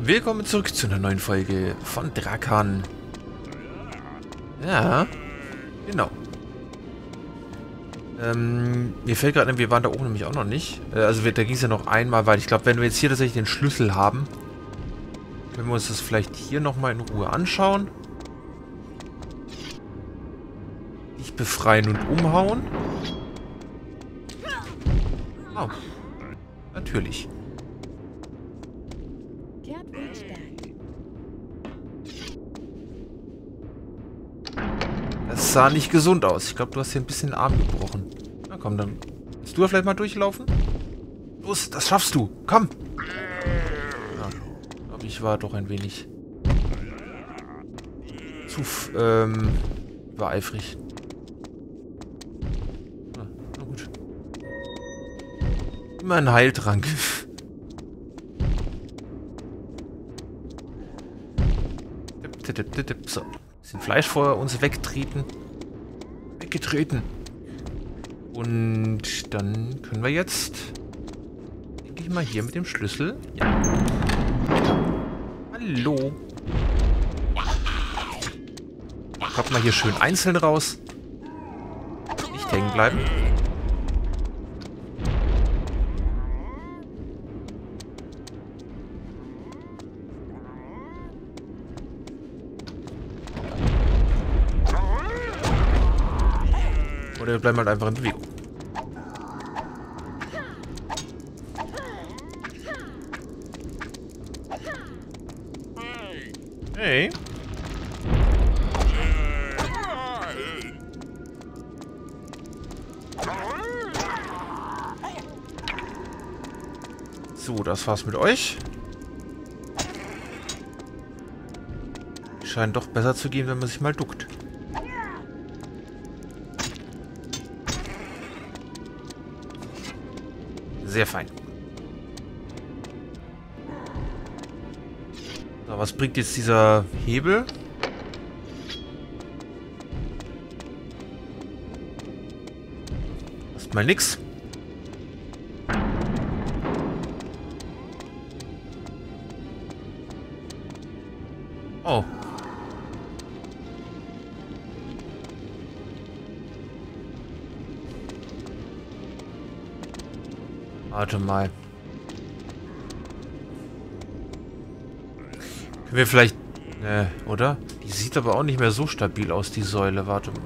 Willkommen zurück zu einer neuen Folge von Drakan. Ja, genau. Mir fällt gerade ein, wir waren da oben nämlich auch noch nicht. Also da ging es ja noch einmal, weil ich glaube, wenn wir jetzt hier tatsächlich den Schlüssel haben, können wir uns das vielleicht hier nochmal in Ruhe anschauen. Dich befreien und umhauen. Oh, natürlich. Das sah nicht gesund aus. Ich glaube, du hast hier ein bisschen den Arm gebrochen. Na komm, dann willst du da vielleicht mal durchlaufen? Los, das schaffst du. Komm. Ja, ich glaube, ich war doch ein wenig zu übereifrig. Na gut. Immer ein Heiltrank. So. Bisschen Fleisch vor uns wegtreten. Weggetreten. Und dann können wir jetzt, denke ich mal, hier mit dem Schlüssel. Ja. Hallo. Kommt mal hier schön einzeln raus. Nicht hängen bleiben. Oder wir bleiben halt einfach in Bewegung. Hey. So, das war's mit euch. Scheint doch besser zu gehen, wenn man sich mal duckt. Sehr fein. So, was bringt jetzt dieser Hebel? Erstmal nix. Oh. Warte mal. Können wir vielleicht... oder? Die sieht aber auch nicht mehr so stabil aus, die Säule. Warte mal.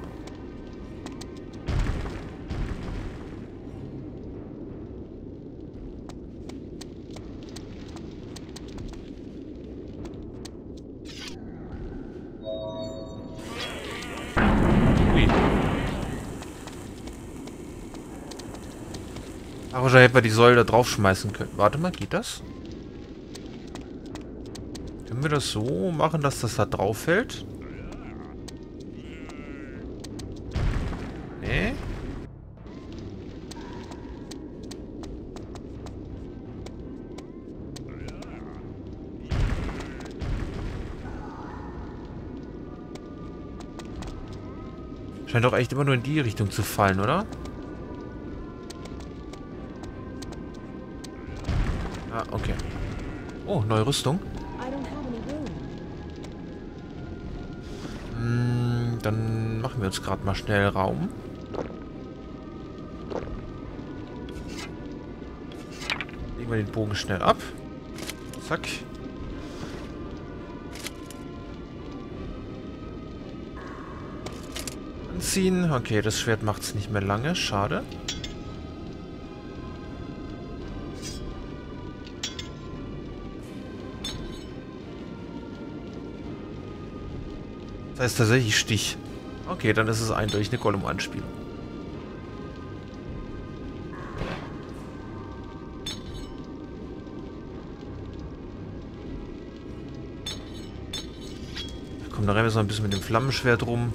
Ach, wahrscheinlich hätten wir die Säule da draufschmeißen können. Warte mal, geht das? Können wir das so machen, dass das da drauf fällt? Nee. Scheint doch echt immer nur in die Richtung zu fallen, oder? Ah, okay. Oh, neue Rüstung. Dann machen wir uns gerade mal schnell Raum. Legen wir den Bogen schnell ab. Zack. Anziehen. Okay, das Schwert macht es nicht mehr lange. Schade. Das heißt tatsächlich Stich. Okay, dann ist es eindeutig eine Gollum-Anspielung. Komm, da rennen wir so ein bisschen mit dem Flammenschwert rum.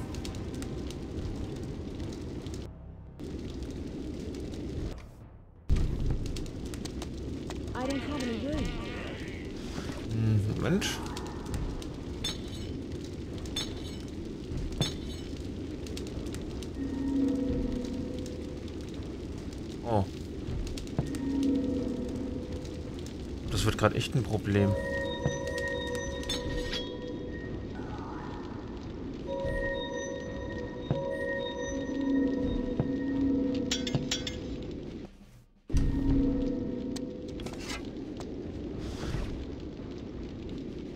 Moment. Oh. Das wird gerade echt ein Problem.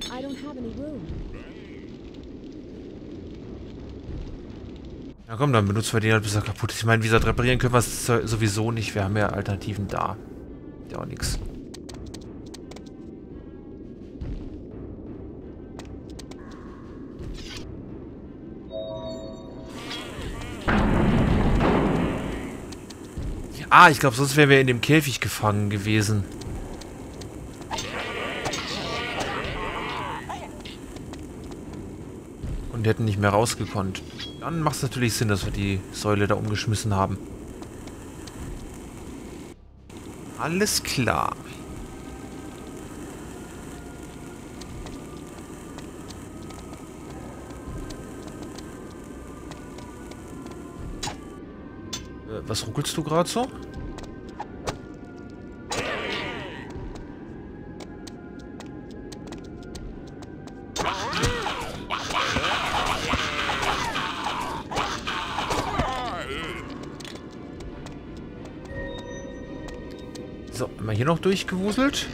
I don't have any room. Na komm, dann benutzen wir den halt, bis er kaputt ist. Ich meine, wie gesagt, reparieren können wir es sowieso nicht. Wir haben ja Alternativen da. Ja, auch nix. Ah, ich glaube, sonst wären wir in dem Käfig gefangen gewesen. Und hätten nicht mehr rausgekonnt. Dann macht es natürlich Sinn, dass wir die Säule da umgeschmissen haben. Alles klar. Was ruckelst du gerade so? So, mal hier noch durchgewuselt.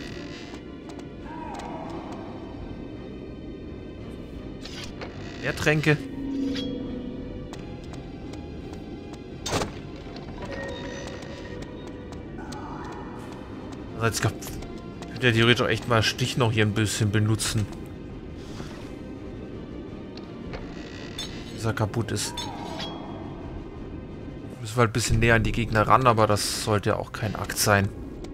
Mehr Tränke. Also jetzt könnte der theoretisch auch echt mal Stich noch hier ein bisschen benutzen. Bis er kaputt ist. Müssen wir halt ein bisschen näher an die Gegner ran, aber das sollte ja auch kein Akt sein.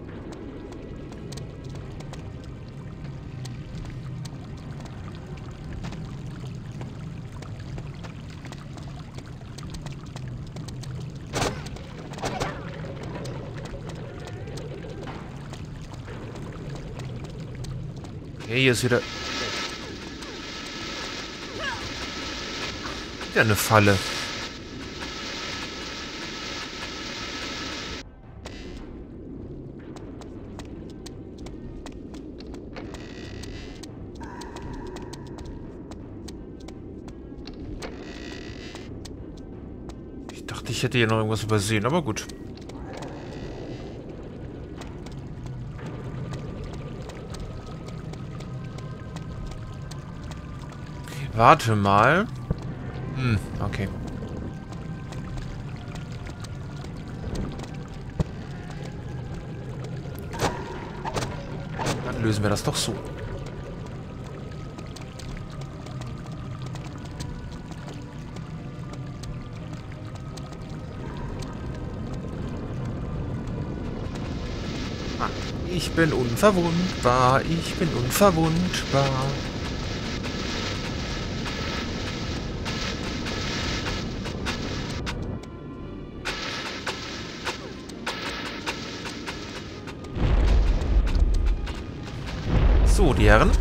Okay, hier ist wieder eine Falle. Ich dachte, ich hätte hier noch irgendwas übersehen, aber gut. Warte mal. Okay. Dann lösen wir das doch so. Ah, ich bin unverwundbar, ich bin unverwundbar. So, die Herren.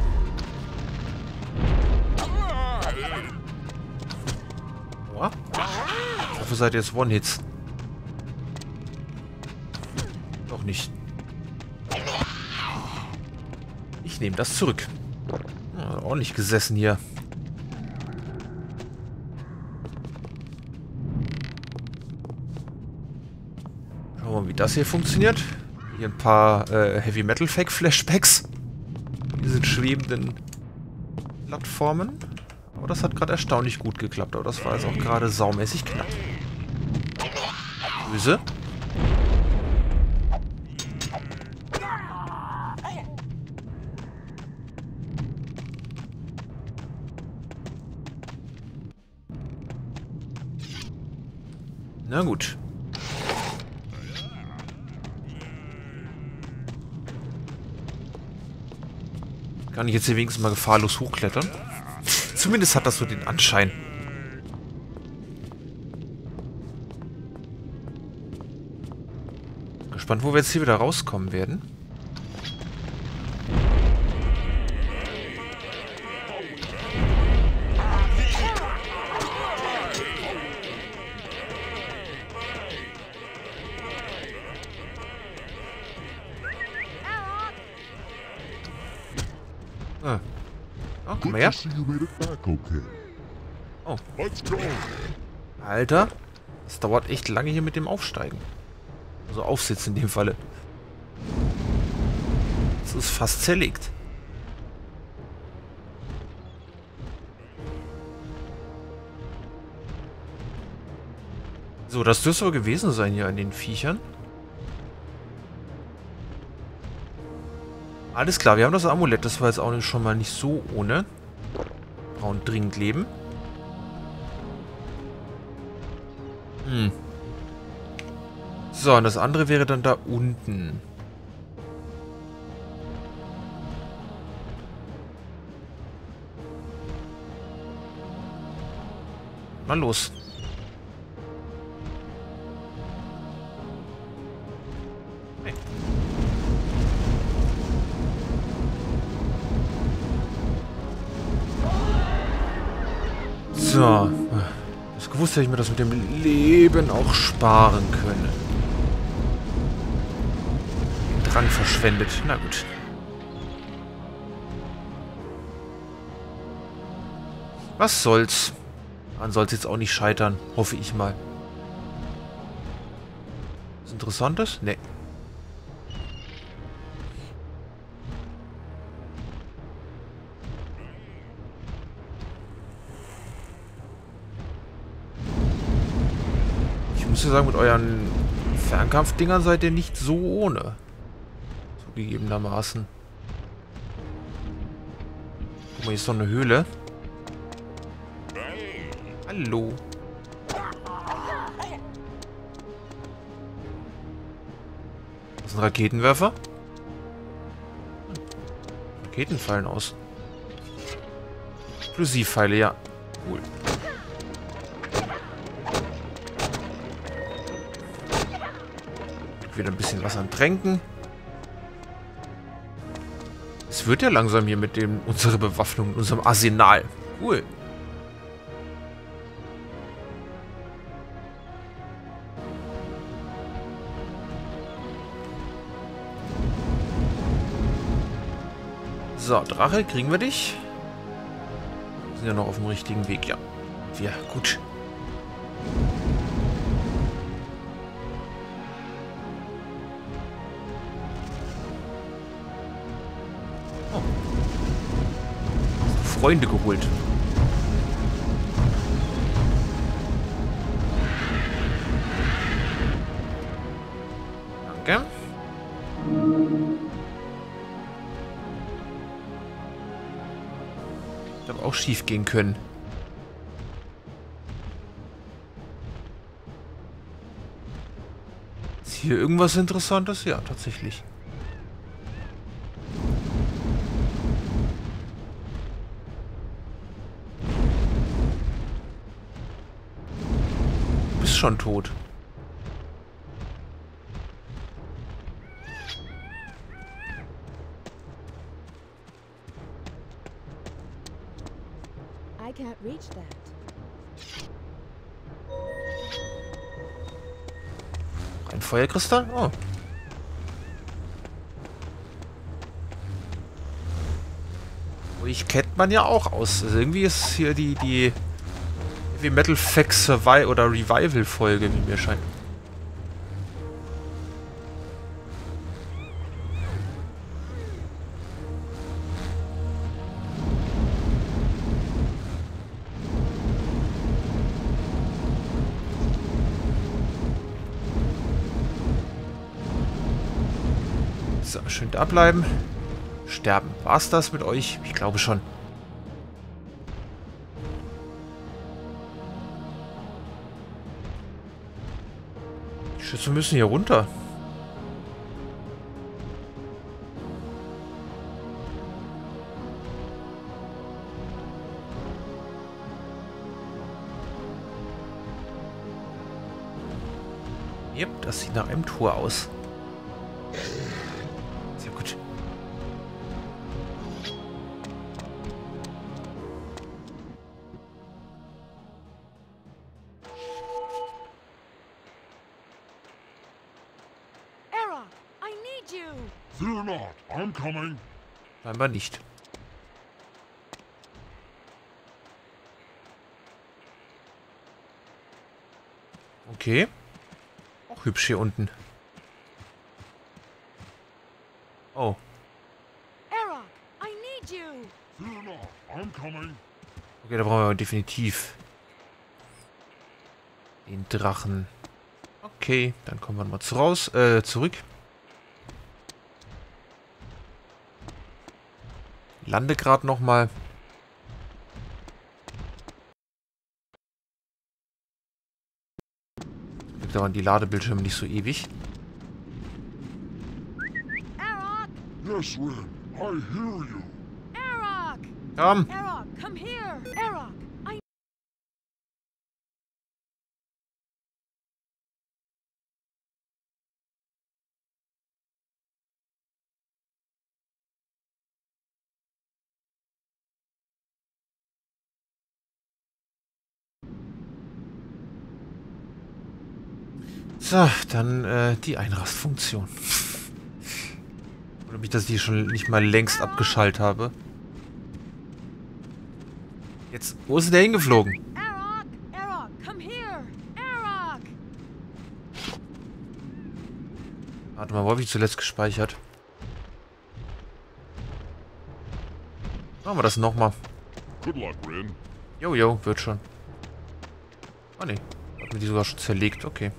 Oha. Dafür seid ihr jetzt One-Hits. Doch nicht. Ich nehme das zurück. Ja, ordentlich gesessen hier. Schauen wir mal, wie das hier funktioniert. Hier ein paar Heavy Metal Fake Flashbacks. Diesen schwebenden Plattformen. Aber das hat gerade erstaunlich gut geklappt. Aber das war jetzt auch gerade saumäßig knapp. Böse. Na gut. Kann ich jetzt hier wenigstens mal gefahrlos hochklettern? Zumindest hat das so den Anschein. Gespannt, wo wir jetzt hier wieder rauskommen werden. Ah. Oh, komm mal her. Oh. Alter. Das dauert echt lange hier mit dem Aufsteigen. Also Aufsitzen in dem Falle. Das ist fast zerlegt. So, das dürfte aber gewesen sein hier an den Viechern. Alles klar, wir haben das Amulett. Das war jetzt auch schon mal nicht so ohne. Brauchen dringend Leben. So, und das andere wäre dann da unten. Mal los. Hey. So. Ich gewusst, hätte ich mir das mit dem Leben auch sparen können. Den Drang verschwendet. Na gut. Was soll's? Man soll es jetzt auch nicht scheitern. Hoffe ich mal. Was Interessantes? Nee. Ich muss ja sagen, mit euren Fernkampfdingern seid ihr nicht so ohne. Zugegebenermaßen. Guck mal, hier ist noch eine Höhle. Hallo. Das ist ein Raketenwerfer? Raketen fallen aus. Explosivpfeile, ja. Cool. Wieder ein bisschen was an Tränken. Es wird ja langsam hier mit dem unserer Bewaffnung, unserem Arsenal. Cool. So, Drache, kriegen wir dich? Wir sind ja noch auf dem richtigen Weg, ja. Ja, gut. Oh. Freunde geholt. Danke. Hätte auch schief gehen können. Ist hier irgendwas Interessantes? Ja, tatsächlich. Du bist schon tot. I can't reach that. Ein Feuerkristall? Oh. Ich kennt man ja auch aus. Also irgendwie ist hier die Heavy Metal Facts Survival oder Revival Folge, wie mir scheint. So, schön da bleiben. Sterben. War's das mit euch? Ich glaube schon. Die Schüsse müssen hier runter. Yep, das sieht nach einem Tor aus. Sehr gut. Era, I need you. Fear not, I'm coming. Scheinbar nicht. Okay. Auch hübsch hier unten. Oh. Era, I need you. Fear not, I'm coming. Okay, da brauchen wir definitiv den Drachen. Okay, dann kommen wir mal zurück. Lande gerade nochmal. Dauern die Ladebildschirme nicht so ewig. Arok! Yes, Rin. I hear you. Arok! Komm! Arok, come here! Arok, I... So, dann die Einrastfunktion. Oder mich, dass ich die schon nicht mal längst abgeschaltet habe. Jetzt, wo ist denn der hingeflogen? Arok! Arok, come here! Arok! Warte mal, wo habe ich zuletzt gespeichert? Machen wir das nochmal. Good luck, Rin. Jojo, wird schon. Ah ne, hat mir die sogar schon zerlegt, okay.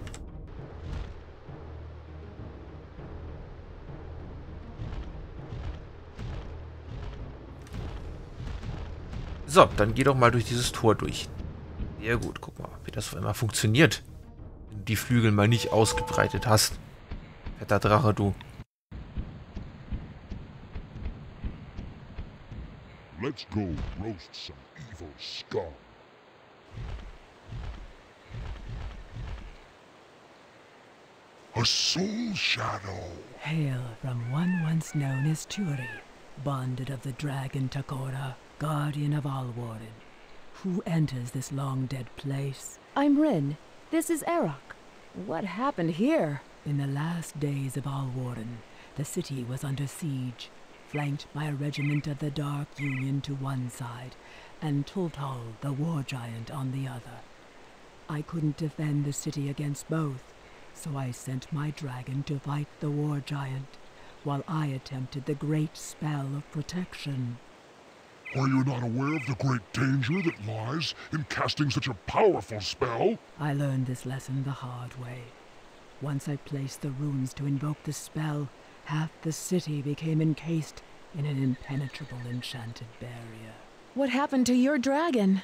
So, dann geh doch mal durch dieses Tor durch. Sehr gut, guck mal, wie das auf einmal funktioniert. Wenn du die Flügel mal nicht ausgebreitet hast. Fetter Drache, du. Let's go roast some evil scum. A soul shadow. Hail from one once known as Turi, bonded of the dragon Takora, guardian of Alwarden. Who enters this long-dead place? I'm Rin. This is Arok. What happened here? In the last days of Alwarden, the city was under siege, flanked by a regiment of the Dark Union to one side, and Tultal, the war giant, on the other. I couldn't defend the city against both, so I sent my dragon to fight the war giant, while I attempted the great spell of protection. Are you not aware of the great danger that lies in casting such a powerful spell? I learned this lesson the hard way. Once I placed the runes to invoke the spell, half the city became encased in an impenetrable enchanted barrier. What happened to your dragon?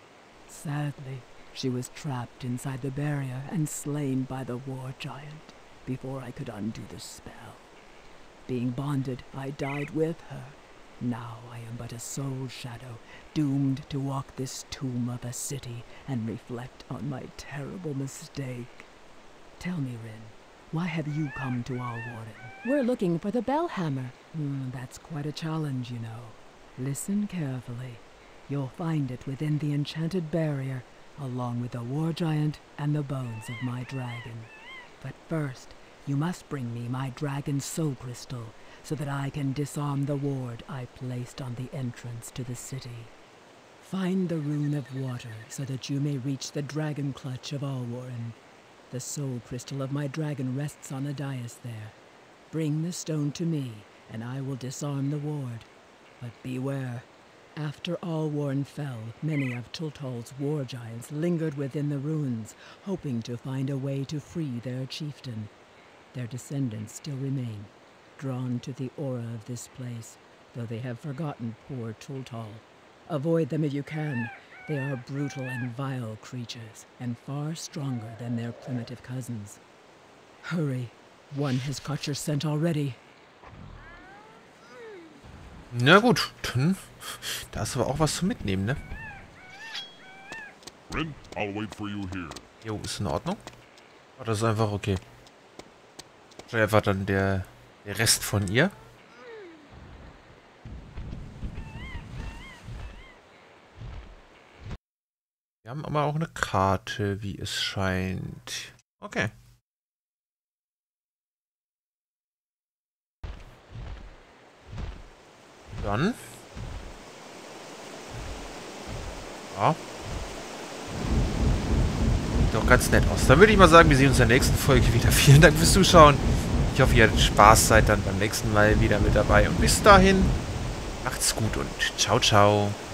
Sadly, she was trapped inside the barrier and slain by the war giant before I could undo the spell. Being bonded, I died with her. Now I am but a soul shadow, doomed to walk this tomb of a city and reflect on my terrible mistake. Tell me, Rin, why have you come to Alwarden? We're looking for the Bellhammer. That's quite a challenge, you know. Listen carefully. You'll find it within the enchanted barrier, along with the war giant and the bones of my dragon. But first, you must bring me my dragon's soul crystal, so that I can disarm the ward I placed on the entrance to the city. Find the rune of water, so that you may reach the dragon clutch of Alwarden. The soul crystal of my dragon rests on a dais there. Bring the stone to me, and I will disarm the ward. But beware. After Alwarden fell, many of Tultal's war giants lingered within the ruins, hoping to find a way to free their chieftain. Their descendants still remain, drawn to the aura of this place, though they have forgotten poor Tultal. Avoid them if you can. They are brutal and vile creatures, and far stronger than their primitive cousins. Hurry. One has caught your scent already. Na gut, dann, da ist aber auch was zu mitnehmen, ne? Rin, I'll wait for you here. Jo, ist in Ordnung. Oh, das ist einfach okay. Wahrscheinlich einfach dann der Rest von ihr. Wir haben aber auch eine Karte, wie es scheint. Okay. Dann. Ja. Sieht doch ganz nett aus. Dann würde ich mal sagen, wir sehen uns in der nächsten Folge wieder. Vielen Dank fürs Zuschauen. Ich hoffe, ihr hattet Spaß, seid dann beim nächsten Mal wieder mit dabei. Und bis dahin, macht's gut und ciao, ciao.